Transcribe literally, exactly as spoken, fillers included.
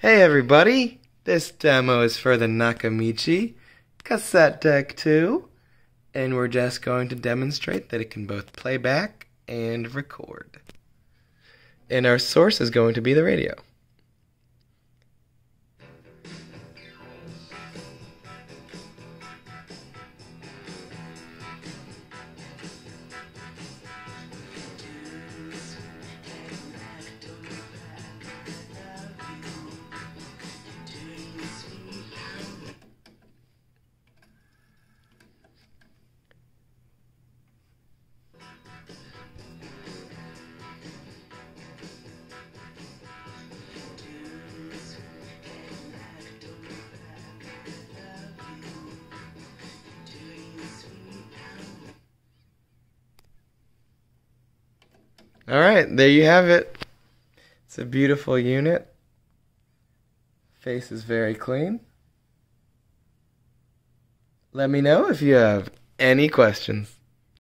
Hey everybody, this demo is for the Nakamichi Cassette Deck two, and we're just going to demonstrate that it can both play back and record. And our source is going to be the radio. Alright, there you have it. It's a beautiful unit. Face is very clean. Let me know if you have any questions.